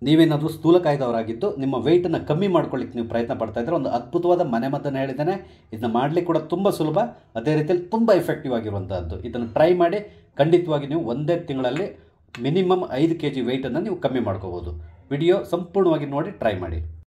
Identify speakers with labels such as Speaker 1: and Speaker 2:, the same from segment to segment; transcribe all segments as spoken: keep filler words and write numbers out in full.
Speaker 1: ನೀವೇನಾದರೂ ಸ್ಥೂಲಕಾಯದವರಾಗಿದ್ದು ನಿಮ್ಮ ವೆಯ್ಟನ್ನು ಕಮ್ಮಿ ಮಾಡ್ಕೊಳ್ಳಿಕ್ಕೆ ನೀವು ಪ್ರಯತ್ನ ಪಡ್ತಾ ಇದ್ದರೆ ಒಂದು ಅದ್ಭುತವಾದ ಮನೆಮದ್ದನ್ನು ಹೇಳಿದ್ದೇನೆ. ಇದನ್ನು ಮಾಡಲಿಕ್ಕೆ ಕೂಡ ತುಂಬ ಸುಲಭ, ಅದೇ ರೀತಿಯಲ್ಲಿ ತುಂಬ ಎಫೆಕ್ಟಿವ್ ಆಗಿರುವಂಥದ್ದು. ಇದನ್ನು ಟ್ರೈ ಮಾಡಿ ಖಂಡಿತವಾಗಿ ನೀವು ಒಂದೇ ತಿಂಗಳಲ್ಲಿ ಮಿನಿಮಮ್ ಐದು ಕೆ ಜಿ ವೆಯ್ಟನ್ನು ನೀವು ಕಮ್ಮಿ ಮಾಡ್ಕೋಬೋದು. ವಿಡಿಯೋ ಸಂಪೂರ್ಣವಾಗಿ ನೋಡಿ ಟ್ರೈ ಮಾಡಿ.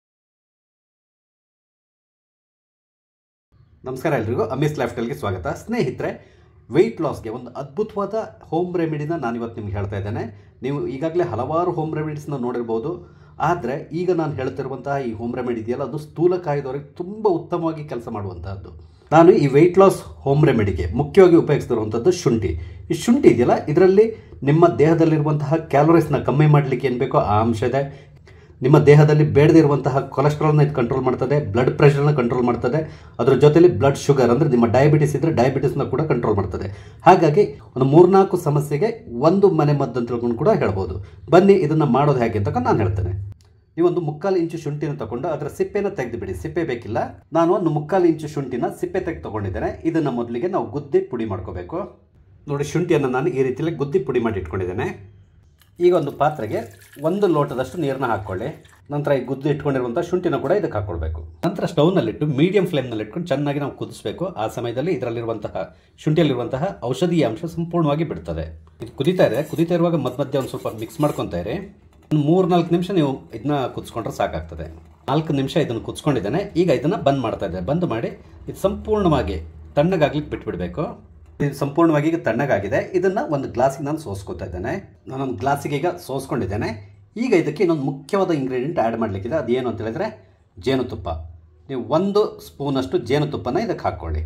Speaker 1: ನಮಸ್ಕಾರ ಎಲ್ರಿಗೂ, ಅಮೀಸ್ ಲೈಫ್ ಸ್ಟೈಲ್ಗೆ ಸ್ವಾಗತ. ಸ್ನೇಹಿತರೆ, ವೆಯ್ಟ್ ಲಾಸ್ಗೆ ಒಂದು ಅದ್ಭುತವಾದ ಹೋಮ್ ರೆಮಿಡಿನ ನಾನಿವತ್ತು ನಿಮ್ಗೆ ಹೇಳ್ತಾ ಇದ್ದೇನೆ. ನೀವು ಈಗಾಗಲೇ ಹಲವಾರು ಹೋಮ್ ರೆಮಿಡೀಸ್ನ ನೋಡಿರ್ಬೋದು, ಆದರೆ ಈಗ ನಾನು ಹೇಳ್ತಿರುವಂತಹ ಈ ಹೋಮ್ ರೆಮಿಡಿ ಇದೆಯಲ್ಲ, ಅದು ಸ್ಥೂಲಕಾಯದವರಿಗೆ ತುಂಬ ಉತ್ತಮವಾಗಿ ಕೆಲಸ ಮಾಡುವಂತಹದ್ದು. ನಾನು ಈ ವೆಯ್ಟ್ ಲಾಸ್ ಹೋಮ್ ರೆಮಿಡಿಗೆ ಮುಖ್ಯವಾಗಿ ಉಪಯೋಗಿಸ್ತಿರುವಂಥದ್ದು ಶುಂಠಿ. ಈ ಶುಂಠಿ ಇದೆಯಲ್ಲ, ಇದರಲ್ಲಿ ನಿಮ್ಮ ದೇಹದಲ್ಲಿರುವಂತಹ ಕ್ಯಾಲೋರೀಸ್ನ ಕಮ್ಮಿ ಮಾಡಲಿಕ್ಕೆ ಏನು ಬೇಕೋ ಆ ಅಂಶ ಇದೆ. ನಿಮ್ಮ ದೇಹದಲ್ಲಿ ಬೇಡದೇ ಇರುವಂತಹ ಕೊಲೆಸ್ಟ್ರಾಲ್ನ ಇದು ಕಂಟ್ರೋಲ್ ಮಾಡ್ತದೆ, ಬ್ಲಡ್ ಪ್ರೆಷರ್ನ ಕಂಟ್ರೋಲ್ ಮಾಡ್ತದೆ, ಅದರ ಜೊತೆಲಿ ಬ್ಲಡ್ ಶುಗರ್ ಅಂದರೆ ನಿಮ್ಮ ಡಯಾಬಿಟಿಸ್ ಇದ್ದರೆ ಡಯಾಬಿಟಿಸ್ನ ಕೂಡ ಕಂಟ್ರೋಲ್ ಮಾಡ್ತದೆ. ಹಾಗಾಗಿ ಒಂದು ಮೂರ್ನಾಲ್ಕು ಸಮಸ್ಯೆಗೆ ಒಂದು ಮನೆ ಮದ್ದು ಅಂತ ತಿಳ್ಕೊಂಡು ಕೂಡ ಹೇಳ್ಬೋದು. ಬನ್ನಿ ಇದನ್ನು ಮಾಡೋದು ಹೇಗೆ ಅಂತ ನಾನು ಹೇಳ್ತೇನೆ. ನೀವೊಂದು ಮುಕ್ಕಾಲು ಇಂಚು ಶುಂಠಿನ ತಗೊಂಡು ಅದರ ಸಿಪ್ಪೆನ ತೆಗೆದು ಬಿಡಿ. ಸಿಪ್ಪೆ ಬೇಕಿಲ್ಲ. ನಾನು ಒಂದು ಮುಕ್ಕಾಲು ಇಂಚು ಶುಂಠಿನ ಸಿಪ್ಪೆ ತೆಗೆದು ತೊಗೊಂಡಿದ್ದೇನೆ. ಇದನ್ನು ಮೊದಲಿಗೆ ನಾವು ಗುದ್ದಿ ಪುಡಿ ಮಾಡ್ಕೋಬೇಕು. ನೋಡಿ, ಶುಂಠಿಯನ್ನು ನಾನು ಈ ರೀತಿಯಲ್ಲಿ ಗುದ್ದಿ ಪುಡಿ ಮಾಡಿ ಇಟ್ಕೊಂಡಿದ್ದೇನೆ. ಈಗ ಒಂದು ಪಾತ್ರೆಗೆ ಒಂದು ಲೋಟದಷ್ಟು ನೀರನ್ನ ಹಾಕ್ಕೊಳ್ಳಿ. ನಂತರ ಈ ಗುದ್ದು ಇಟ್ಕೊಂಡಿರುವಂಥ ಶುಂಠಿನ ಕೂಡ ಇದಕ್ಕೆ ಹಾಕ್ಕೊಳ್ಬೇಕು. ನಂತರ ಸ್ಟವ್ನಲ್ಲಿಟ್ಟು ಮೀಡಿಯಂ ಫ್ಲೇಮ್ನಲ್ಲಿ ಇಟ್ಕೊಂಡು ಚೆನ್ನಾಗಿ ನಾವು ಕುದಿಸಬೇಕು. ಆ ಸಮಯದಲ್ಲಿ ಇದರಲ್ಲಿರುವಂತಹ ಶುಂಠಿಯಲ್ಲಿರುವಂತಹ ಔಷಧೀಯ ಅಂಶ ಸಂಪೂರ್ಣವಾಗಿ ಬಿಡ್ತದೆ. ಇದು ಕುದೀತಾ ಇದೆ. ಕುದೀತಾ ಇರುವಾಗ ಮಧ್ಯ ಮಧ್ಯೆ ಒಂದು ಸ್ವಲ್ಪ ಮಿಕ್ಸ್ ಮಾಡ್ಕೊತಾ ಇರಿ. ಒಂದು ಮೂರು ನಾಲ್ಕು ನಿಮಿಷ ನೀವು ಇದನ್ನ ಕುದಿಸ್ಕೊಂಡ್ರೆ ಸಾಕಾಗ್ತದೆ. ನಾಲ್ಕು ನಿಮಿಷ ಇದನ್ನು ಕುದಿಸ್ಕೊಂಡಿದ್ದೇನೆ. ಈಗ ಇದನ್ನು ಬಂದ್ ಮಾಡ್ತಾ ಇದ್ದೇನೆ. ಬಂದ್ ಮಾಡಿ ಇದು ಸಂಪೂರ್ಣವಾಗಿ ತಣ್ಣಗಾಗ್ಲಿಕ್ಕೆ ಬಿಟ್ಬಿಡಬೇಕು. ಇದು ಸಂಪೂರ್ಣವಾಗಿ ಈಗ ತಣ್ಣಗಾಗಿದೆ. ಇದನ್ನು ಒಂದು ಗ್ಲಾಸಿಗೆ ನಾನು ಸೋಸ್ಕೊತಾ ಇದ್ದೇನೆ. ನಾನೊಂದು ಗ್ಲಾಸಿಗೆ ಈಗ ಸೋಸ್ಕೊಂಡಿದ್ದೇನೆ. ಈಗ ಇದಕ್ಕೆ ಇನ್ನೊಂದು ಮುಖ್ಯವಾದ ಇಂಗ್ರೀಡಿಯೆಂಟ್ ಆ್ಯಡ್ ಮಾಡಲಿಕ್ಕಿದೆ. ಅದೇನು ಅಂತ ಹೇಳಿದ್ರೆ ಜೇನುತುಪ್ಪ. ನೀವು ಒಂದು ಸ್ಪೂನಷ್ಟು ಜೇನುತುಪ್ಪನ ಇದಕ್ಕೆ ಹಾಕ್ಕೊಳ್ಳಿ.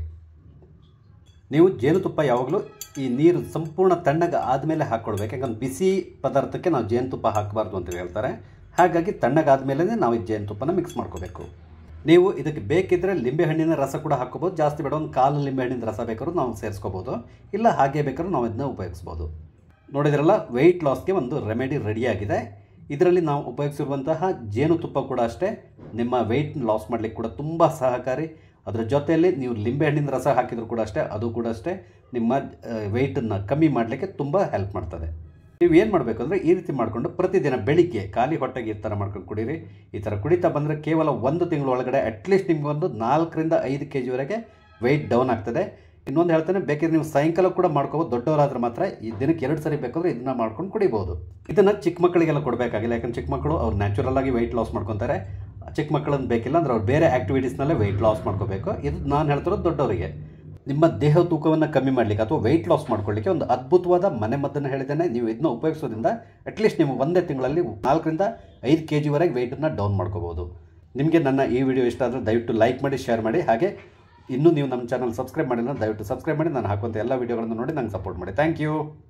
Speaker 1: ನೀವು ಜೇನುತುಪ್ಪ ಯಾವಾಗಲೂ ಈ ನೀರು ಸಂಪೂರ್ಣ ತಣ್ಣಗೆ ಆದಮೇಲೆ ಹಾಕ್ಕೊಳ್ಬೇಕು. ಯಾಕಂದ್ರೆ ಬಿಸಿ ಪದಾರ್ಥಕ್ಕೆ ನಾವು ಜೇನುತುಪ್ಪ ಹಾಕಬಾರ್ದು ಅಂತ ಹೇಳ್ತಾರೆ. ಹಾಗಾಗಿ ತಣ್ಣಗಾದ್ಮೇಲೆ ನಾವು ಈ ಜೇನುತುಪ್ಪನ ಮಿಕ್ಸ್ ಮಾಡ್ಕೋಬೇಕು. ನೀವು ಇದಕ್ಕೆ ಬೇಕಿದ್ದರೆ ಲಿಂಬೆಹಣ್ಣಿನ ರಸ ಕೂಡ ಹಾಕೋಬೋದು. ಜಾಸ್ತಿ ಬೇಡ, ಒಂದು ಕಾಲು ಲಿಂಬೆಹಣ್ಣಿನ ರಸ ಬೇಕಾದ್ರೂ ನಾವು ಸೇರಿಸ್ಕೋಬೋದು. ಇಲ್ಲ ಹಾಗೆ ಬೇಕಾದ್ರೂ ನಾವು ಇದನ್ನ ಉಪಯೋಗಿಸ್ಬೋದು. ನೋಡಿದ್ರಲ್ಲ, ವೆಯ್ಟ್ ಲಾಸ್ಗೆ ಒಂದು ರೆಮಿಡಿ ರೆಡಿಯಾಗಿದೆ. ಇದರಲ್ಲಿ ನಾವು ಉಪಯೋಗಿಸಿರುವಂತಹ ಜೇನುತುಪ್ಪ ಕೂಡ ಅಷ್ಟೇ ನಿಮ್ಮ ವೆಯ್ಟ್ ಲಾಸ್ ಮಾಡಲಿಕ್ಕೆ ಕೂಡ ತುಂಬ ಸಹಕಾರಿ. ಅದರ ಜೊತೆಯಲ್ಲಿ ನೀವು ಲಿಂಬೆಹಣ್ಣಿನ ರಸ ಹಾಕಿದರೂ ಕೂಡ ಅಷ್ಟೇ, ಅದು ಕೂಡ ಅಷ್ಟೇ ನಿಮ್ಮ ವೆಯ್ಟನ್ನು ಕಮ್ಮಿ ಮಾಡಲಿಕ್ಕೆ ತುಂಬ ಹೆಲ್ಪ್ ಮಾಡ್ತದೆ. ನೀವು ಏನು ಮಾಡಬೇಕು ಅಂದರೆ ಈ ರೀತಿ ಮಾಡಿಕೊಂಡು ಪ್ರತಿದಿನ ಬೆಳಿಗ್ಗೆ ಖಾಲಿ ಹೊಟ್ಟೆಗೆ ಈ ಥರ ಮಾಡ್ಕೊಂಡು ಕುಡೀರಿ. ಈ ಥರ ಕುಡಿತಾ ಬಂದರೆ ಕೇವಲ ಒಂದು ತಿಂಗಳ ಒಳಗಡೆ ಅಟ್ಲೀಸ್ಟ್ ನಿಮಗೊಂದು ನಾಲ್ಕರಿಂದ ಐದು ಕೆ ಜಿವರೆಗೆ ವೆಯ್ಟ್ ಡೌನ್ ಆಗ್ತದೆ. ಇನ್ನೊಂದು ಹೇಳ್ತೇನೆ, ಬೇಕಿದ್ರೆ ನೀವು ಸಾಯಂಕಾಲ ಕೂಡ ಮಾಡ್ಕೋಬೋದು. ದೊಡ್ಡವರಾದ್ರೆ ಮಾತ್ರ ಈ ದಿನಕ್ಕೆ ಎರಡು ಸರಿ ಬೇಕಾದ್ರೆ ಇದನ್ನ ಮಾಡ್ಕೊಂಡು ಕುಡಿಬೋದು. ಇದನ್ನು ಚಿಕ್ಕ ಮಕ್ಕಳಿಗೆಲ್ಲ ಕೊಡಬೇಕಾಗಿಲ್ಲ. ಯಾಕಂದ್ರೆ ಚಿಕ್ಕ ಮಕ್ಕಳು ಅವ್ರು ನ್ಯಾಚುರಲ್ ಆಗಿ ವೆಯ್ಟ್ ಲಾಸ್ ಮಾಡ್ಕೊತಾರೆ. ಚಿಕ್ಕ ಮಕ್ಕಳನ್ನು ಬೇಕಿಲ್ಲ ಅಂದರೆ ಅವ್ರು ಬೇರೆ ಆ್ಯಕ್ಟಿವಿಟೀಸ್ನಲ್ಲೇ ವೆಯ್ಟ್ ಲಾಸ್ ಮಾಡ್ಕೋಬೇಕು. ಇದು ನಾನು ಹೇಳ್ತಿರೋದು ದೊಡ್ಡವರಿಗೆ. ನಿಮ್ಮ ದೇಹ ತೂಕವನ್ನು ಕಮ್ಮಿ ಮಾಡಲಿಕ್ಕೆ ಅಥವಾ ವೆಯ್ಟ್ ಲಾಸ್ ಮಾಡ್ಕೊಳ್ಳಿಕ್ಕೆ ಒಂದು ಅದ್ಭುತವಾದ ಮನೆ ಮದ್ದನ್ನು ಹೇಳಿದ್ದೇನೆ. ನೀವು ಇದನ್ನ ಉಪಯೋಗಿಸೋದ್ರಿಂದ ಅಟ್ಲೀಸ್ಟ್ ನೀವು ಒಂದೇ ತಿಂಗಳಲ್ಲಿ ನಾಲ್ಕರಿಂದ ಐದು ಕೆ ಜಿವರೆಗೆ ವೆಯ್ಟನ್ನು ಡೌನ್ ಮಾಡ್ಕೋಬೋದು. ನಿಮಗೆ ನನ್ನ ಈ ವಿಡಿಯೋ ಇಷ್ಟ ಆದರೆ ದಯವಿಟ್ಟು ಲೈಕ್ ಮಾಡಿ, ಶೇರ್ ಮಾಡಿ. ಹಾಗೆ ಇನ್ನೂ ನೀವು ನಮ್ಮ ಚಾನಲ್ ಸಬ್ಸ್ಕ್ರೈಬ್ ಮಾಡಿಲ್ಲ ದಯವಿಟ್ಟು ಸಬ್ಸ್ಕ್ರೈಬ್ ಮಾಡಿ. ನಾನು ಹಾಕುವಂಥ ಎಲ್ಲ ವೀಡಿಯೋಗಳನ್ನು ನೋಡಿ ನಂಗೆ ಸಪೋರ್ಟ್ ಮಾಡಿ. Thank you.